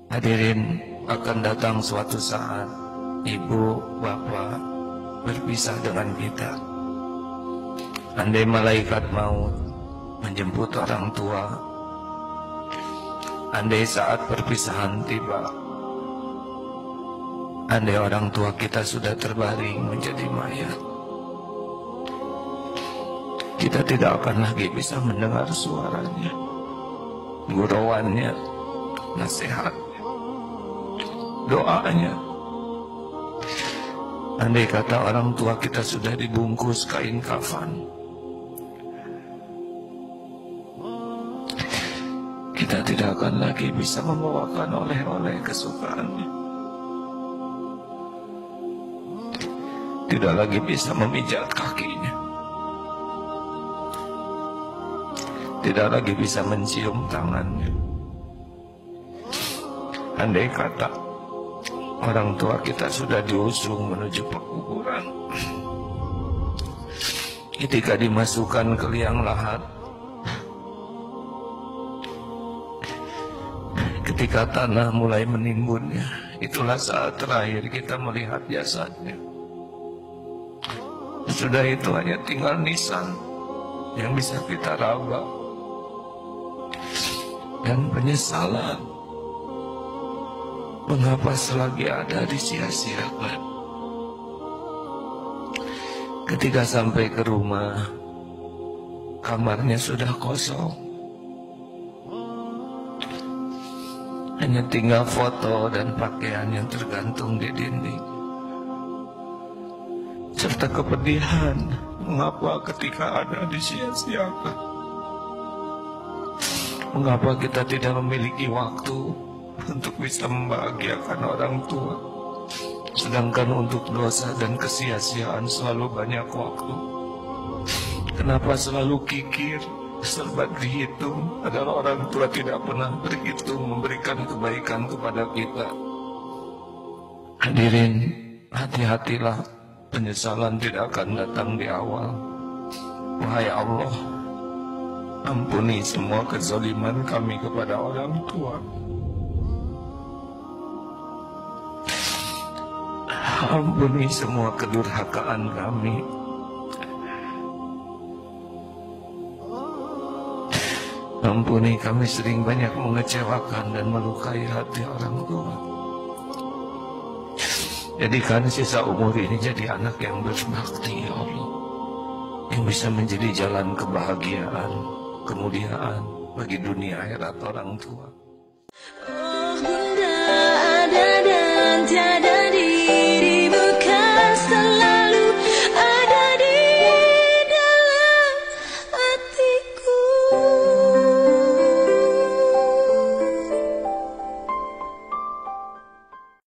Hadirin, akan datang suatu saat ibu, bapak berpisah dengan kita. Andai malaikat maut menjemput orang tua, andai saat perpisahan tiba, andai orang tua kita sudah terbaring menjadi mayat, kita tidak akan lagi bisa mendengar suaranya, gurauannya, nasihatnya, doanya. Andai kata orang tua kita sudah dibungkus kain kafan, kita tidak akan lagi bisa membawakan oleh-oleh kesukaannya, tidak lagi bisa memijat kakinya, tidak lagi bisa mencium tangannya. Andai kata orang tua kita sudah diusung menuju pekuburan, ketika dimasukkan ke liang lahat, ketika tanah mulai menimbunnya, itulah saat terakhir kita melihat jasadnya. Sudah itu hanya tinggal nisan yang bisa kita raba, dan penyesalan. Mengapa selagi ada disia-siakan? Ketika sampai ke rumah, kamarnya sudah kosong. Hanya tinggal foto dan pakaian yang tergantung di dinding. Serta kepedihan, mengapa ketika ada disia-siakan? Mengapa kita tidak memiliki waktu untuk bisa membahagiakan orang tua, sedangkan untuk dosa dan kesia-siaan selalu banyak waktu? Kenapa selalu kikir, serba dihitung, padahal orang tua tidak pernah berhitung memberikan kebaikan kepada kita? Hadirin, hati-hatilah, penyesalan tidak akan datang di awal. Wahai Allah, ampuni semua kezaliman kami kepada orang tua. Ampuni semua kedurhakaan kami. Ampuni kami sering banyak mengecewakan dan melukai hati orang tua. Jadikan sisa umur ini jadi anak yang berbakti, ya Allah, yang bisa menjadi jalan kebahagiaan, kemuliaan bagi dunia akhirat orang tua.